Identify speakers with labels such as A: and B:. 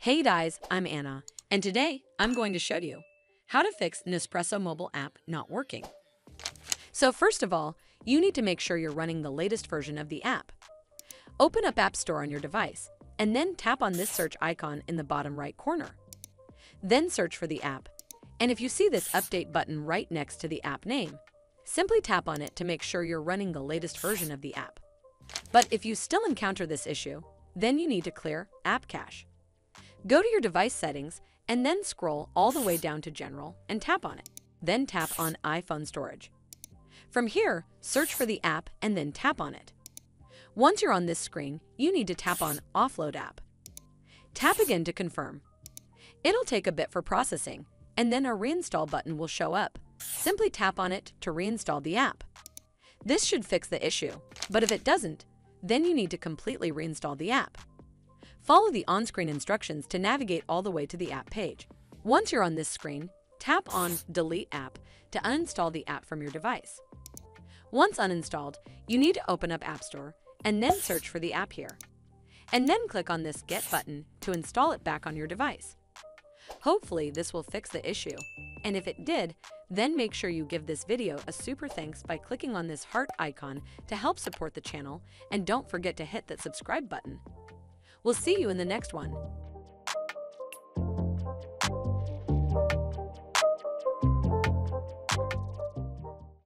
A: Hey guys, I'm Anna, and today I'm going to show you how to fix Nespresso mobile app not working. So first of all, you need to make sure you're running the latest version of the app. Open up App Store on your device, and then tap on this search icon in the bottom right corner. Then search for the app, and if you see this update button right next to the app name, simply tap on it to make sure you're running the latest version of the app. But if you still encounter this issue, then you need to clear App Cache. Go to your device settings and then scroll all the way down to General and tap on it. Then tap on iPhone Storage. From here, search for the app and then tap on it. Once you're on this screen, you need to tap on Offload App. Tap again to confirm. It'll take a bit for processing, and then a Reinstall button will show up. Simply tap on it to reinstall the app. This should fix the issue, but if it doesn't, then you need to completely reinstall the app. Follow the on-screen instructions to navigate all the way to the app page. Once you're on this screen, tap on Delete App to uninstall the app from your device. Once uninstalled, you need to open up App Store and then search for the app here. And then click on this Get button to install it back on your device. Hopefully this will fix the issue, and if it did, then make sure you give this video a super thanks by clicking on this heart icon to help support the channel, and don't forget to hit that subscribe button. We'll see you in the next one.